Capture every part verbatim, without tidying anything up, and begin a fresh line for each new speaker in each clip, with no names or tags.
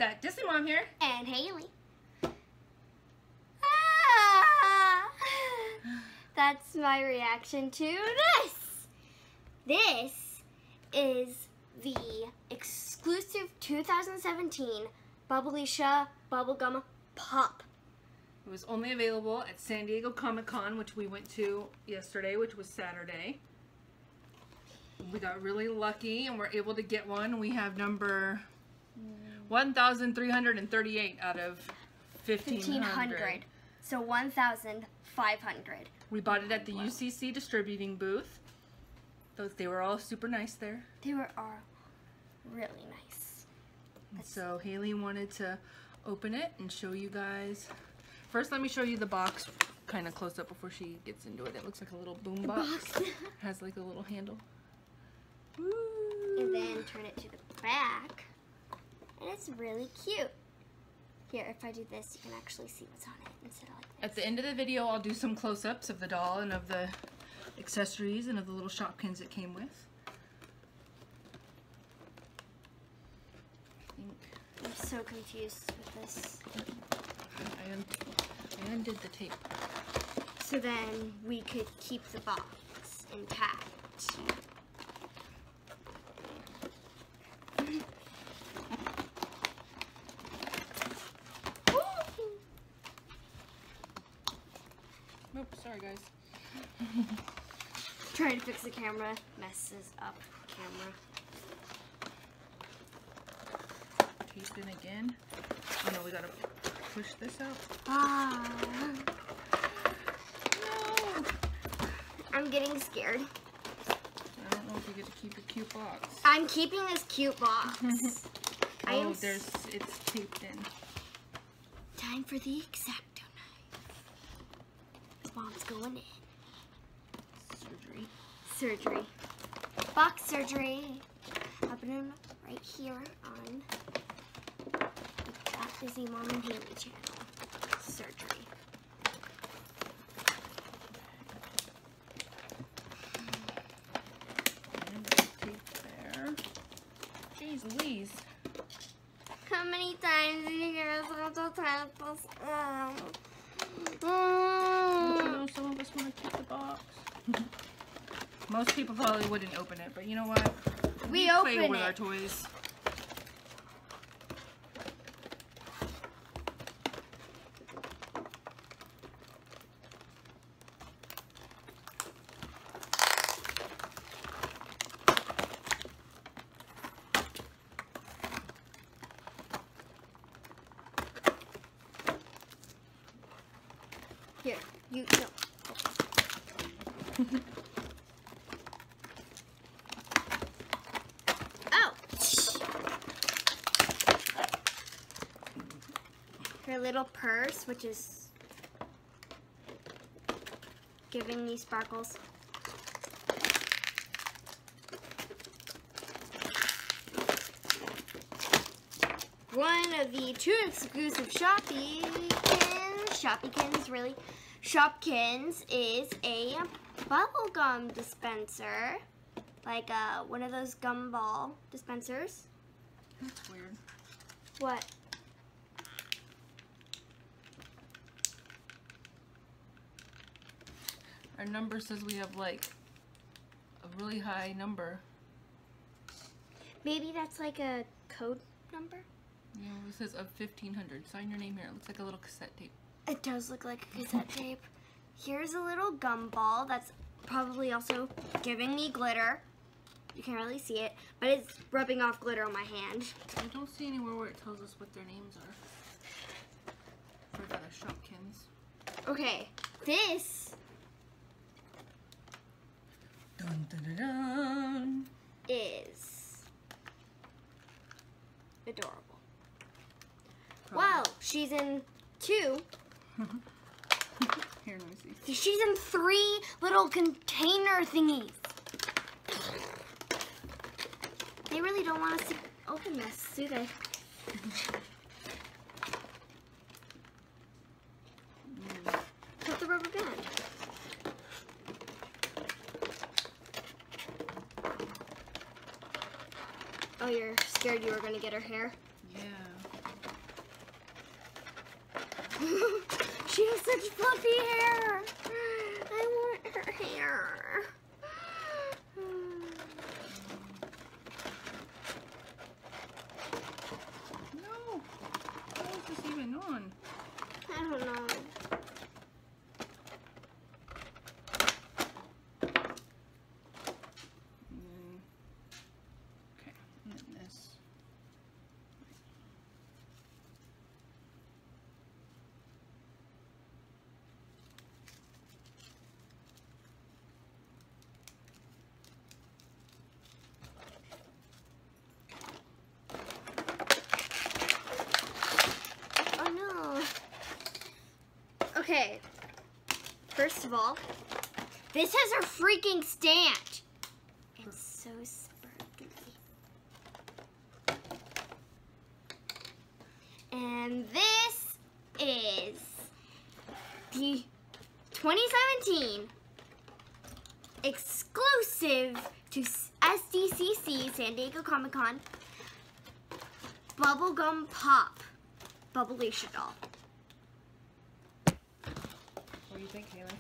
That Disney Mom here.
And Haley. Ah! That's my reaction to this. This is the exclusive two thousand seventeen Bubbleisha Bubblegum Pop.
It was only available at San Diego Comic-Con, which we went to yesterday, which was Saturday. We got really lucky and we're able to get one. We have number one thousand three hundred thirty-eight out of fifteen hundred.
So one thousand five hundred.
We bought it at the U C C distributing booth. Those they were all super nice there.
They were all really nice.
And so Haley wanted to open it and show you guys. First, let me show you the box kind of close up before she gets into it. It looks like a little boom box.
box.
Has like a little handle.
And then turn it to the back. And it's really cute. Here, if I do this, you can actually see what's on it instead of like this.
At the end of the video, I'll do some close-ups of the doll and of the accessories and of the little Shopkins it came with. I think
I'm so confused with this.
I, un I undid the tape.
So then we could keep the box intact.
Oops, sorry guys.
Trying to fix the camera messes up the camera.
Tape in again. Oh no, we gotta push this out.
Ah.
No!
I'm getting scared.
I don't know if you get to keep your cute box.
I'm keeping this cute box. I
Oh,
am
there's, it's taped in.
Time for the X-Acto knife. Mom's going in.
Surgery.
Surgery. Box surgery. Happening right here on that Disney Mom and Haley channel. Surgery.
And there's tape there. Jeez Louise.
How many times do you guys have to tap this? Um,
Don't you know some of us want to keep the box? Most people probably wouldn't open it, but you know what?
We
play
open
with
it.
our toys.
Here, you no. Ouch! Her little purse, which is giving me sparkles. One of the two exclusive Shopkins, Shopkins really, Shopkins is a bubblegum dispenser, like uh, one of those gumball dispensers.
That's weird.
What?
Our number says we have like a really high number.
Maybe that's like a code number?
Yeah, it says of fifteen hundred. Sign your name here. It looks like a little cassette tape.
It does look like a cassette tape. Here's a little gumball that's probably also giving me glitter. You can't really see it, but it's rubbing off glitter on my hand.
I don't see anywhere where it tells us what their names are. For the Shopkins.
Okay, this
Dun, dun, dun, dun.
is adorable.
Probably.
Wow, she's in two.
Here, let me see.
She's in three little container thingies. They really don't want us to open this, do they? Put the rubber band. Oh, you're scared you were going to get her hair?
Yeah.
She has such fluffy hair. I want her hair.
No. How is this even on?
I don't know.
And then, okay, and then this.
Okay, first of all, this has her freaking stand. It's so sparkly. And this is the twenty seventeen exclusive to S D C C, San Diego Comic-Con, Bubblegum Pop Bubblicious doll.
What do you think, Haley?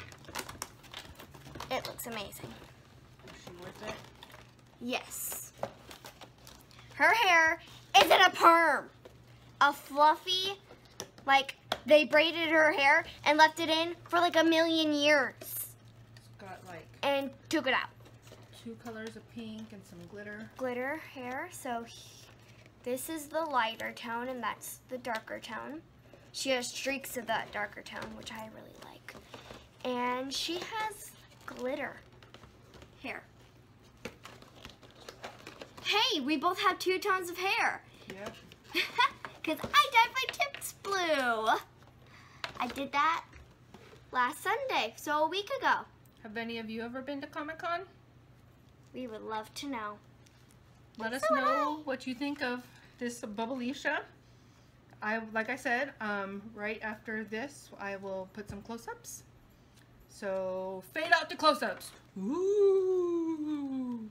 It looks amazing.
Is she worth it?
Yes. Her hair isn't a perm. A fluffy, like they braided her hair and left it in for like a million years.
It's got like
and took it out.
two colors of pink and some glitter.
Glitter hair. So he, this is the lighter tone and that's the darker tone. She has streaks of that darker tone, which I really like. And she has glitter hair. Hey, we both have two tones of hair.
Yep.
Because I dyed my tips blue. I did that last Sunday, so a week ago.
Have any of you ever been to Comic-Con?
We would love to know.
Let us
So would
know what you think of this Bubblicious. I, like I said, um, right after this, I will put some close-ups. So, fade out to close-ups. Ooh.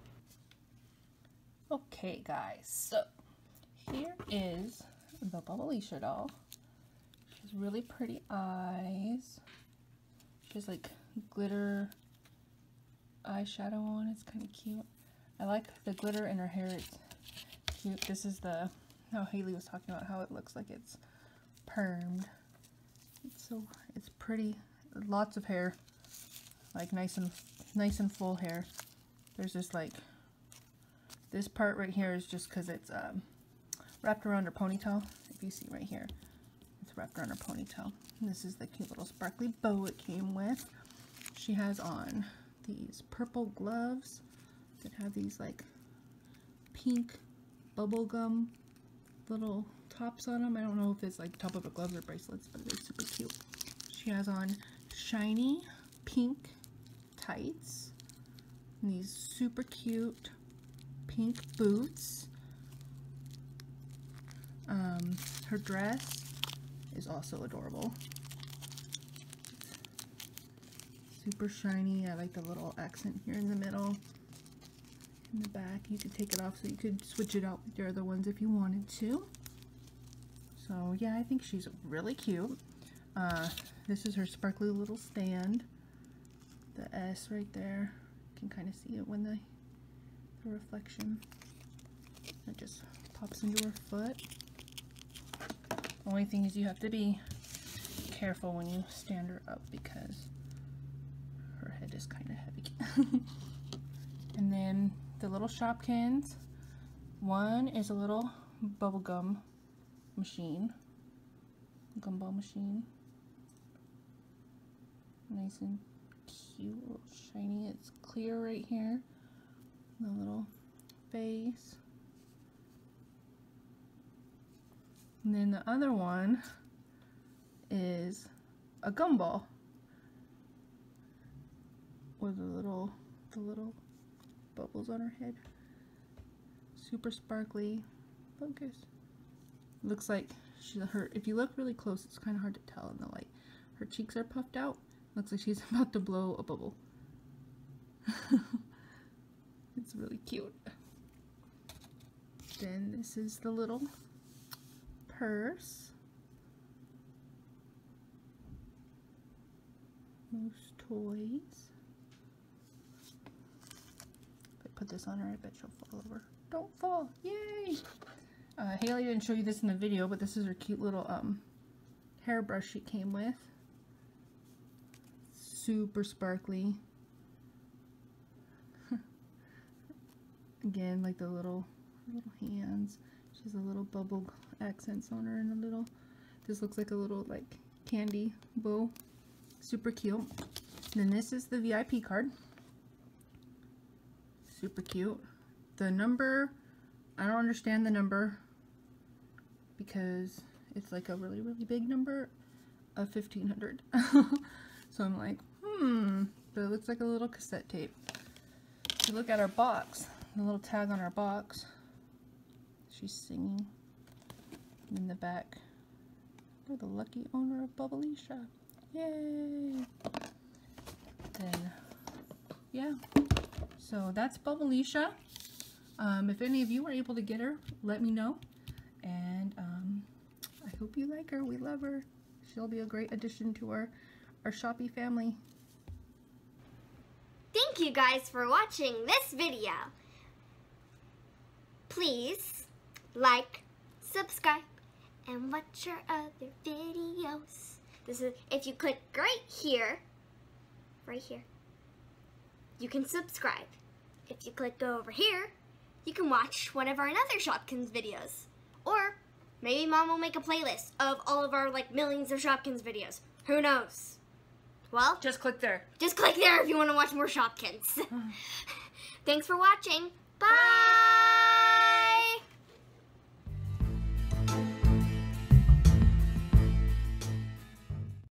Okay, guys. So, here is the Bubblicious doll. She has really pretty eyes. She has like glitter eyeshadow on. It's kind of cute. I like the glitter in her hair. It's cute. This is the how Haley was talking about how it looks like it's permed. It's so it's pretty. Lots of hair, like nice and nice and full hair. There's just like this part right here is just because it's um, wrapped around her ponytail. If you see right here, it's wrapped around her ponytail. And this is the cute little sparkly bow it came with. She has on these purple gloves that have these like pink bubblegum little tops on them. I don't know if it's like top of a gloves or bracelets, but they're super cute. She has on shiny pink tights and these super cute pink boots. Um, her dress is also adorable. Super shiny. I like the little accent here in the middle. In the back, you could take it off so you could switch it out with your other ones if you wanted to. So yeah, I think she's really cute. Uh, this is her sparkly little stand. The S right there. You can kind of see it when the, the reflection. It just pops into her foot. Only thing is you have to be careful when you stand her up because her head is kind of heavy. And then the little Shopkins. One is a little bubblegum machine. Gumball machine. Nice and cute, little shiny. It's clear right here. The little face. And then the other one is a gumball with a little, the little bubbles on her head. Super sparkly. Focus. Looks like she's her. If you look really close, it's kind of hard to tell in the light. Her cheeks are puffed out. Looks like she's about to blow a bubble. It's really cute. Then this is the little purse. Moose toys. If I put this on her, I bet she'll fall over. Don't fall! Yay! Uh, Haley didn't show you this in the video, but this is her cute little um, hairbrush she came with. Super sparkly. Again, like the little little hands. She has a little bubble accents on her and a little, this looks like a little like candy bow. Super cute. And then this is the V I P card. Super cute. The number, I don't understand the number because it's like a really, really big number of fifteen hundred. So I'm like, hmm, but it looks like a little cassette tape. If you look at our box, the little tag on our box, she's singing. And in the back, we're the lucky owner of Bubbleisha. Yay! Then, yeah. So that's Bubbleisha. Um, if any of you were able to get her, let me know. And um, I hope you like her. We love her. She'll be a great addition to our, our Shopee family.
Thank you guys for watching this video. Please like, subscribe, and watch our other videos. This is, if you click right here, right here, you can subscribe. If you click go over here, you can watch one of our other Shopkins videos. Or maybe Mom will make a playlist of all of our like millions of Shopkins videos. Who knows? Well,
Just click there.
just click there if you want to watch more Shopkins. Thanks for watching. Bye!
Bye.